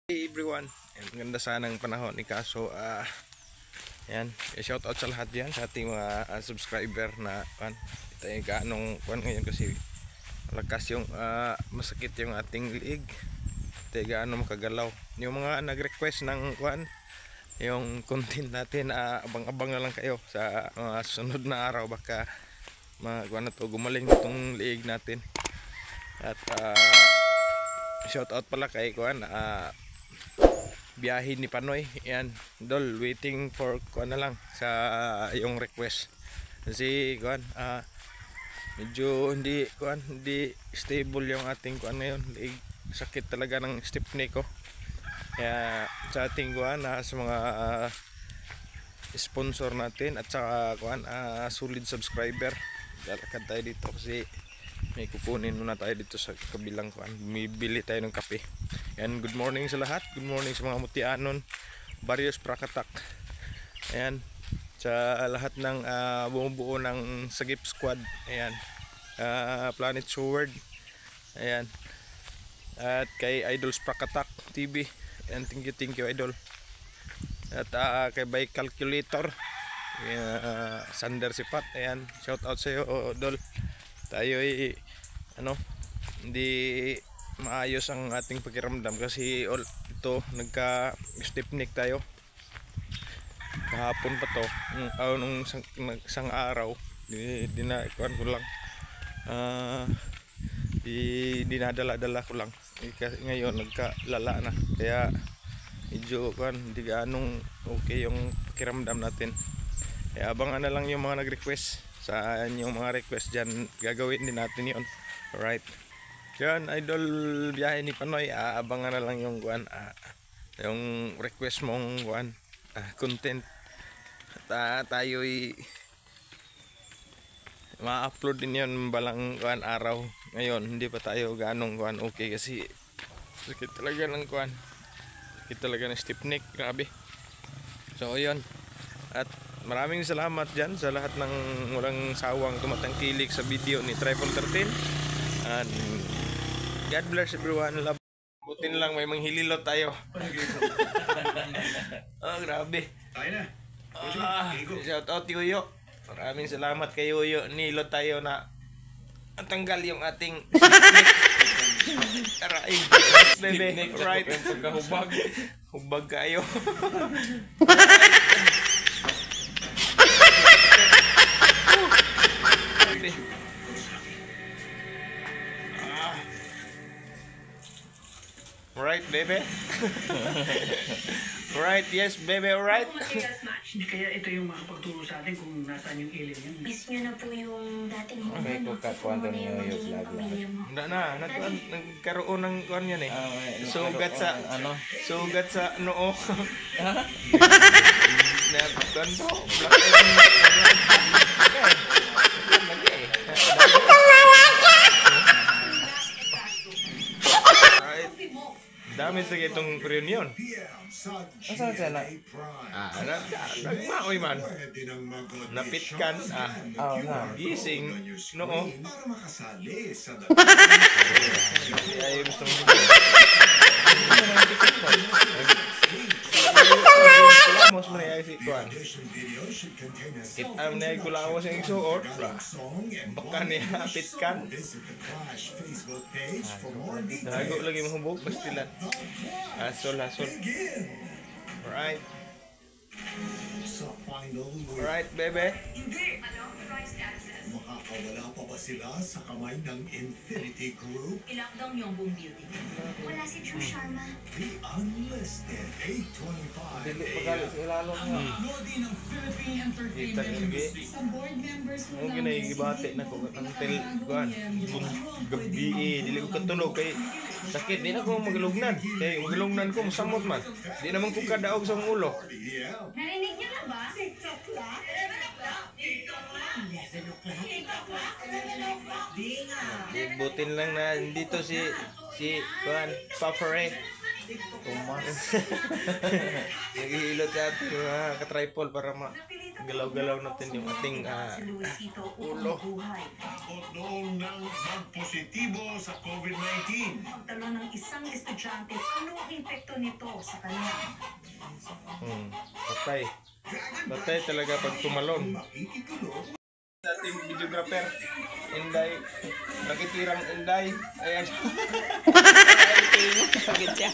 Hey everyone, ang ganda sana ng panahon ni kaso yan, shout out sa lahat yan sa ating mga subscriber na tayo gaanong ngayon kasi malakas yung masakit yung ating liig, tayo gaano makagalaw. Yung mga nag-request ng yung content natin, abang-abang na lang kayo sa mga sunod na araw, baka na to, gumaling itong liig natin. At shout out pala kay biyahe ni Panoy. Yan, Dol, waiting for na lang sa yung request. Kasi medyo hindi stable yung ating ngayon. Sakit talaga ng stiff neck ko. Kaya sa ating sa mga sponsor natin at saka solid subscriber, lalakad tayo dito kasi may kukunin muna tayo dito sa kabilang bibili tayo ng kape. Yan, good morning sa lahat, good morning sa mga Mutianon, Barrios, Prakatak. Ayan, sa lahat ng bumubuo ng Sagip Squad. Ayan, Planet Sword. Ayan, at kay Idols Prakatak TV. Ayan, thank you Idol. At kay By Calculator, Sander Sipat. Ayan, shout out sa iyo, Dol. Tayo hindi maayos ang ating pakiramdam kasi ito nagka stiff neck tayo kahapon pa to, nung isang araw dinadala ko lang, dinadala ko lang kasi ngayon nagkalala na, kaya medyo hindi ganong okay yung pakiramdam natin. Kaya abangan na lang yung mga nag-request. Sa yung mga request dyan, gagawin din natin yun. Alright, yan Idol, biyahe ni Panoy. Abangan na lang yung yung request mong content. At tayo'y ma-upload din yun balang araw. Ngayon hindi pa tayo ganong okay kasi sakit talaga ng sakit talaga ng stiff neck, grabe. So yun, at maraming salamat dyan sa lahat ng walang sawang tumatangkilik sa video ni Triple 13. And God bless everyone. Butin lang may manghililot tayo. Oh, grabe. Shout out Yuyo. Maraming salamat kay Yuyo. Nilot tayo na tanggal yung ating aray, bebe. Right. Hubag kayo. Right, baby. Right, yes, baby, alright. Hindi kaya ito yung makapagturo sa atin kung nasaan yung alien yan. Miss nyo na po yung dating Okay, home, no? Kasi po muna yung magiging pamilya mo. Nagkaroon ng yan eh. Sugat sa noo. Nagkanto. Dami sa itong reunion. Nasaan siya na? Nagmaoy man. Napitkan. Gising. Noo. Ay, gusto mo. Kulamos mo na si Kuan. Kita mo na kulamos yung isuot. Baka niya pitkan. Lago lagi mahubog. Pastilan. Hasol. Alright. Alright, bebe. Makakawala pa ba sila sa kamay ng Infinity Group? I-lockdown yung buong building. Wala si True Sharma. The Unlisted 825 Dili pagalit sa ilalong nga. Lodi ng Philippine Kita Entertainment nyo lagi. Sa board members mo Ang ginagibate na ko until gabi dili ko katulog kay sakit. Di na ko magalugnan. Kay magalugnan ko masamot man. Di naman ko kadaog sa ulo. Narinig niyo na ba? Butin lang na dito si Kuan Papare. Tumas. Naghihilot sa ating mga katripol para magalaw-galaw natin yung ating ulo. Takot noong nang magpositibo sa COVID-19. Pagtalo ng isang estudyante, anong epekto nito sa kanya? Patay. Patay talaga pag tumalon. Makikigulo Ating videographer, Inday. Nakitirang Inday. Ayan. Sakit siya.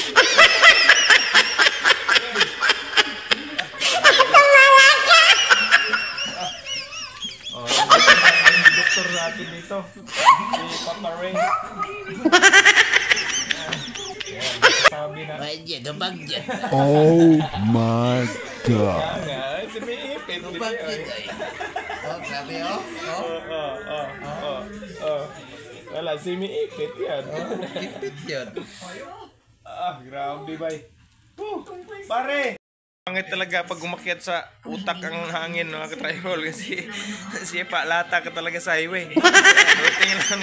Yung doktor natin dito. Si Papa Ray. Ayan. Sabi na. Oh my God. Ayan. Si May ipit. Oh, grabe oh. Wala, si May ipit yan. Ipit yun. Grabe bay. Pare! Pangit talaga pag umakyat sa utak ang hangin mga katribal kasi siya lata ka talaga sa highway. Buti lang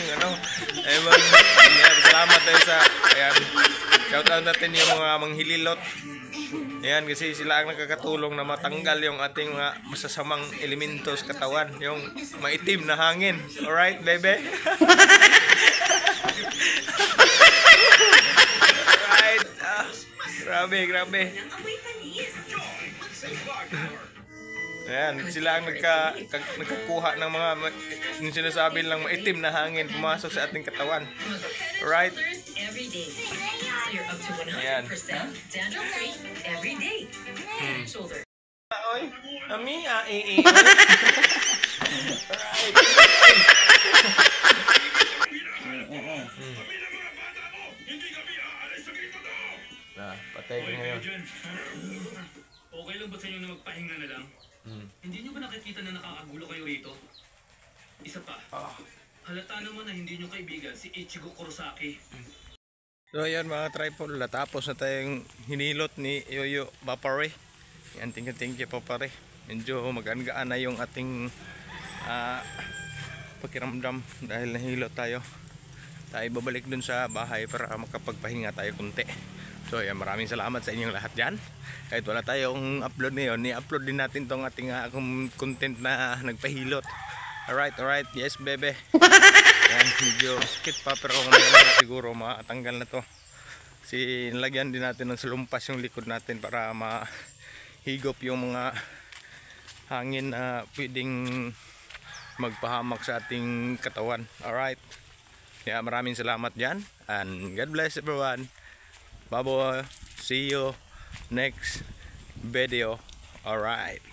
salamat tayo sa ayan. Shout out natin yung mga manghililot. Ayan kasi sila ang nakakatulong na matanggal yung ating mga masasamang elementos katawan, yung maitim na hangin. Alright, bebe? Alright. Grabe. Ayan, sila ang nagkakuha ng mga yung sinasabi lang maitim na hangin pumasok sa ating katawan. Right? Every day. So you're up to 100% Ayan. dandruff-free every day. Shoulder. Oy, ami Right. Patay ka ngayon. Okay lang ba sa inyo na magpahinga na lang? Hindi nyo ba nakikita na nakakagulo kayo rito? Isa pa, halata naman na hindi nyo kaibigan si Ichigo Kurosaki. So ayan mga tripod, tapos na tayong hinilot ni Yoyo Bapare. Yan, thank you Papare. Medyo mag-aan na yung ating pakiramdam dahil nahilot tayo. Tayo babalik dun sa bahay para makapagpahinga tayo kunti. So ayan, maraming salamat sa inyong lahat dyan. Kahit wala tayong upload ngayon, ni-upload din natin tong ating content na nagpahilot. Alright, yes bebe. Ayan, medyo sakit pa pero siguro matanggal na to. Kasi nilagyan din natin ng salumpas yung likod natin para mahigop yung mga hangin na pwedeng magpahamak sa ating katawan. Alright. Kaya maraming salamat dyan. And God bless everyone. Bye-bye. See you next video. Alright.